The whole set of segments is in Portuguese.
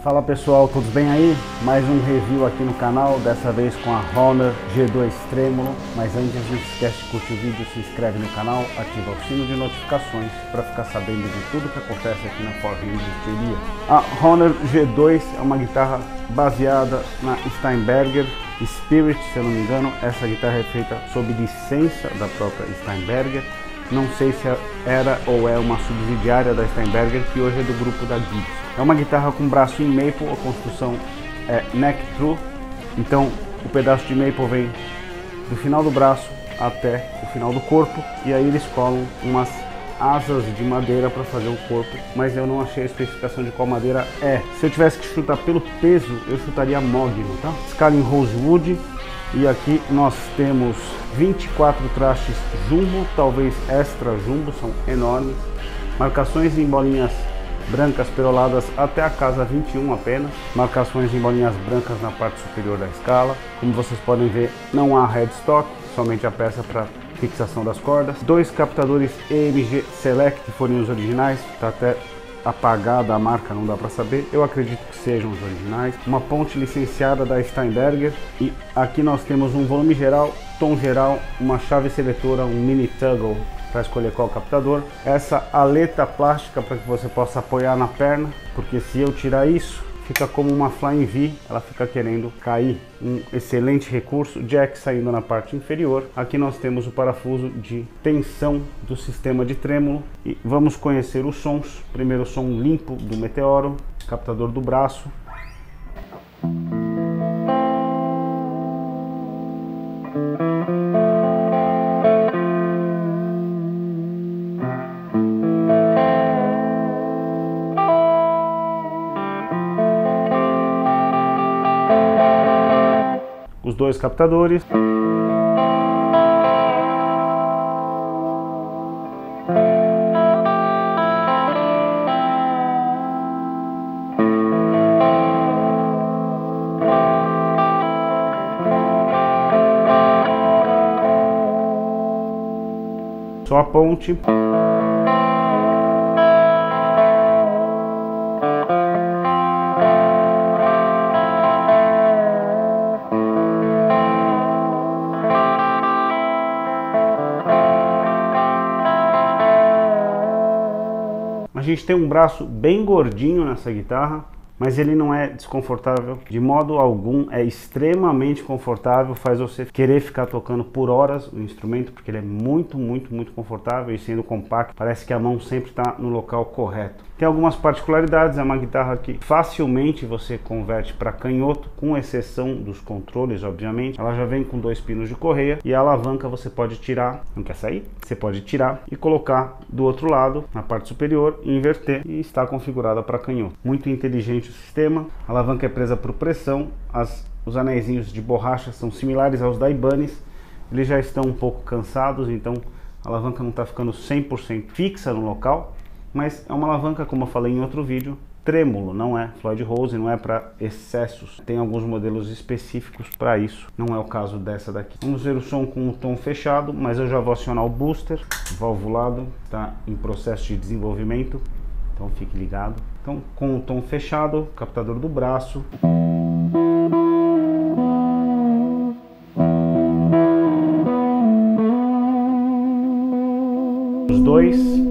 Fala pessoal, todos bem aí? Mais um review aqui no canal, dessa vez com a Honor G2 Tremolo. Mas antes, não se esquece de curtir o vídeo, se inscreve no canal, ativa o sino de notificações para ficar sabendo de tudo que acontece aqui na Power Rangers. A Honor G2 é uma guitarra baseada na Steinberger Spirit, se eu não me engano. Essa guitarra é feita sob licença da própria Steinberger. Não sei se era ou é uma subsidiária da Steinberger, que hoje é do grupo da Gibson. É uma guitarra com braço em maple, a construção é neck true, então o pedaço de maple vem do final do braço até o final do corpo, e aí eles colam umas asas de madeira para fazer o corpo, mas eu não achei a especificação de qual madeira é. Se eu tivesse que chutar pelo peso, eu chutaria mogno, tá? Escala em rosewood. E aqui nós temos 24 trastes jumbo, talvez extra jumbo, são enormes. Marcações em bolinhas brancas peroladas até a casa 21 apenas. Marcações em bolinhas brancas na parte superior da escala. Como vocês podem ver, não há headstock, somente a peça para fixação das cordas. Dois captadores EMG Select, que foram os originais, está até apagada a marca, não dá para saber, eu acredito que sejam os originais. Uma ponte licenciada da Steinberger, e aqui nós temos um volume geral, tom geral, uma chave seletora, um mini toggle para escolher qual captador, essa aleta plástica para que você possa apoiar na perna, porque se eu tirar isso, fica como uma Flying V, ela fica querendo cair. Um excelente recurso, jack saindo na parte inferior. Aqui nós temos o parafuso de tensão do sistema de trêmulo e vamos conhecer os sons. Primeiro, o som limpo do Meteoro, captador do braço. Os dois captadores. Só a ponte. A gente tem um braço bem gordinho nessa guitarra, mas ele não é desconfortável de modo algum, é extremamente confortável, faz você querer ficar tocando por horas o instrumento, porque ele é muito confortável, e sendo compacto, parece que a mão sempre está no local correto. Tem algumas particularidades, é uma guitarra que facilmente você converte para canhoto, com exceção dos controles, obviamente. Ela já vem com 2 pinos de correia, e a alavanca você pode tirar, não quer sair? Você pode tirar e colocar do outro lado, na parte superior, e inverter, e está configurada para canhoto. Muito inteligente o sistema. A alavanca é presa por pressão, os anéisinhos de borracha são similares aos da Ibanez, eles já estão um pouco cansados, então a alavanca não está ficando 100% fixa no local, mas é uma alavanca, como eu falei em outro vídeo, trêmulo, não é Floyd Rose, não é para excessos. Tem alguns modelos específicos para isso, não é o caso dessa daqui. Vamos ver o som com o tom fechado, mas eu já vou acionar o booster. O valvulado está em processo de desenvolvimento, então fique ligado. Então, com o tom fechado, captador do braço. Os dois.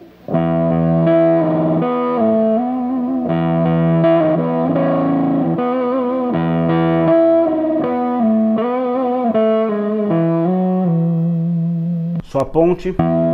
Só a ponte.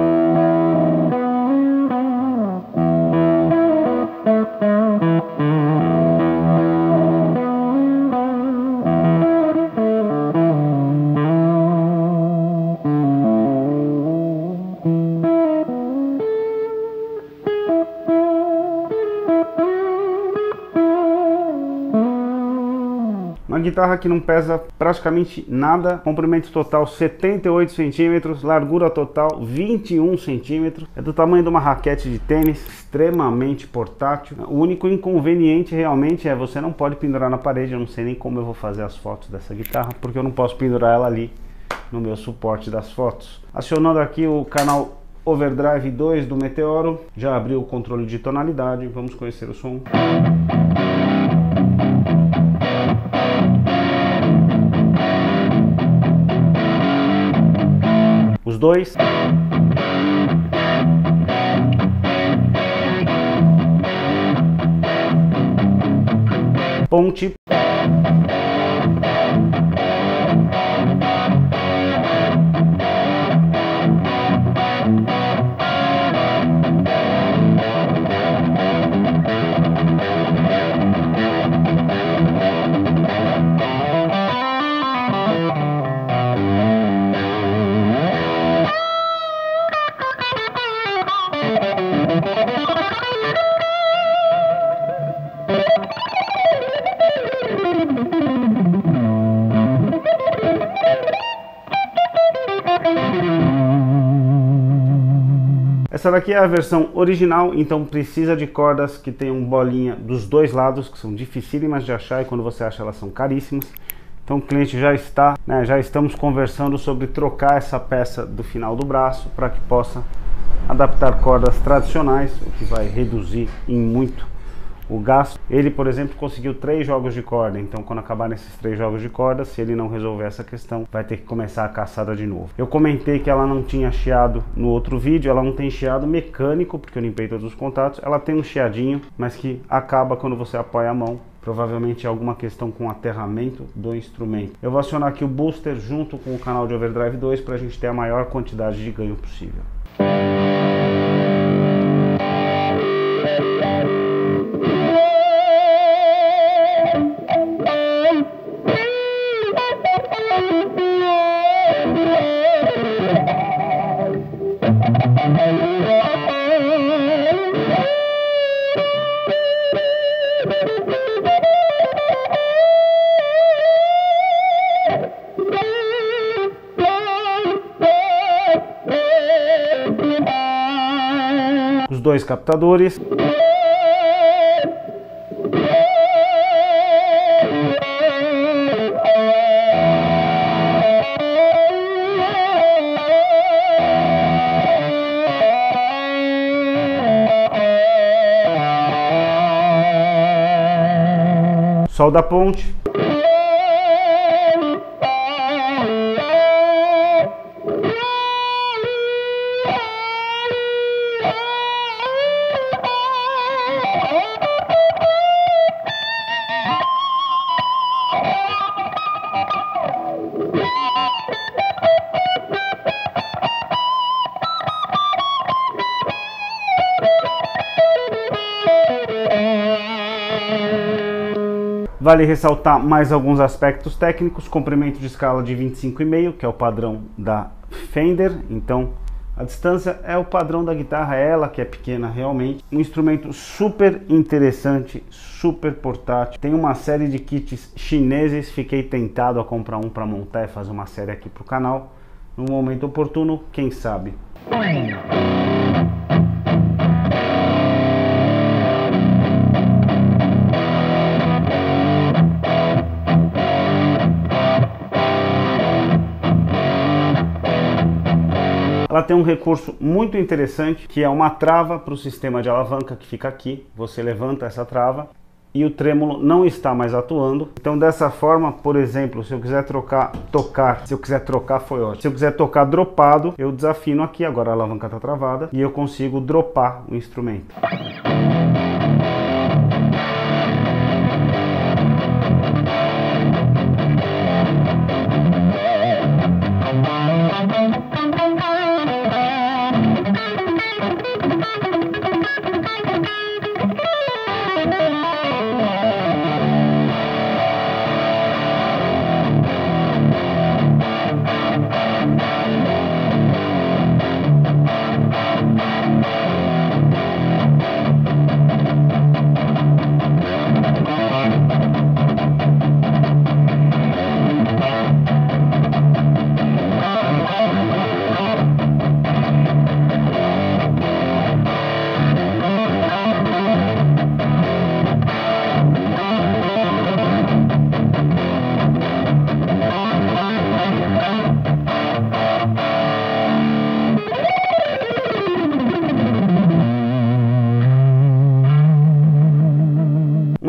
Uma guitarra que não pesa praticamente nada, comprimento total 78 centímetros, largura total 21 centímetros, é do tamanho de uma raquete de tênis, extremamente portátil. O único inconveniente realmente é você não pode pendurar na parede. Eu não sei nem como eu vou fazer as fotos dessa guitarra, porque eu não posso pendurar ela ali no meu suporte das fotos. Acionando aqui o canal Overdrive 2 do Meteoro, já abriu o controle de tonalidade, vamos conhecer o som. Os dois. Ponte. Essa daqui é a versão original, então precisa de cordas que tenham bolinha dos dois lados, que são dificílimas de achar e quando você acha elas são caríssimas. Então o cliente já está, já estamos conversando sobre trocar essa peça do final do braço para que possa adaptar cordas tradicionais, o que vai reduzir em muito o gasto. Ele, por exemplo, conseguiu 3 jogos de corda, então quando acabar nesses 3 jogos de corda, se ele não resolver essa questão, vai ter que começar a caçada de novo. Eu comentei que ela não tinha chiado no outro vídeo, ela não tem chiado mecânico, porque eu limpei todos os contatos, ela tem um chiadinho, mas que acaba quando você apoia a mão. Provavelmente é alguma questão com o aterramento do instrumento. Eu vou acionar aqui o booster junto com o canal de Overdrive 2 para a gente ter a maior quantidade de ganho possível. Os dois captadores. Solda a ponte. Vale ressaltar mais alguns aspectos técnicos: comprimento de escala de 25,5, que é o padrão da Fender, então a distância é o padrão da guitarra, ela que é pequena realmente. Um instrumento super interessante, super portátil. Tem uma série de kits chineses, fiquei tentado a comprar um para montar e fazer uma série aqui para o canal. No momento oportuno, quem sabe. Ela tem um recurso muito interessante, que é uma trava para o sistema de alavanca que fica aqui. Você levanta essa trava e o trêmulo não está mais atuando. Então dessa forma, por exemplo, se eu quiser foi ótimo. Se eu quiser tocar dropado, eu desafino aqui, agora a alavanca está travada, e eu consigo dropar o instrumento.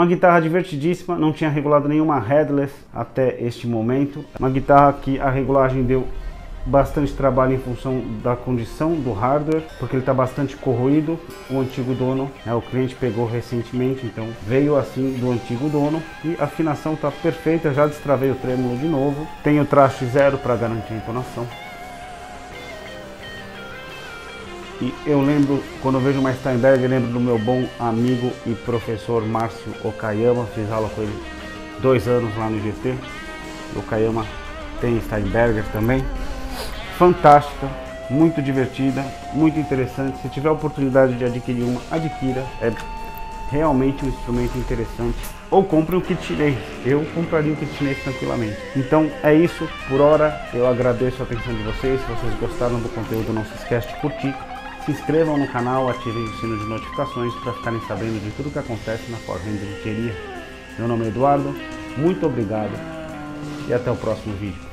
Uma guitarra divertidíssima, não tinha regulado nenhuma headless até este momento. Uma guitarra que a regulagem deu bastante trabalho em função da condição do hardware, porque ele está bastante corroído. O antigo dono, o cliente pegou recentemente, então veio assim do antigo dono, e a afinação está perfeita. Já destravei o trêmulo de novo, tenho traste zero para garantir a entonação. E eu lembro, quando eu vejo uma Steinberger, eu lembro do meu bom amigo e professor Márcio Okayama. Fiz aula com ele 2 anos lá no IGT. O Okayama tem Steinberger também. Fantástica, muito divertida, muito interessante. Se tiver a oportunidade de adquirir uma, adquira. É realmente um instrumento interessante. Ou compre um kit chinês. Eu compraria um kit chinês tranquilamente. Então é isso por hora. Eu agradeço a atenção de vocês. Se vocês gostaram do conteúdo, não se esquece de curtir. Se inscrevam no canal, ativem o sino de notificações para ficarem sabendo de tudo que acontece na Ford Ranger Luthier. Meu nome é Eduardo, muito obrigado e até o próximo vídeo.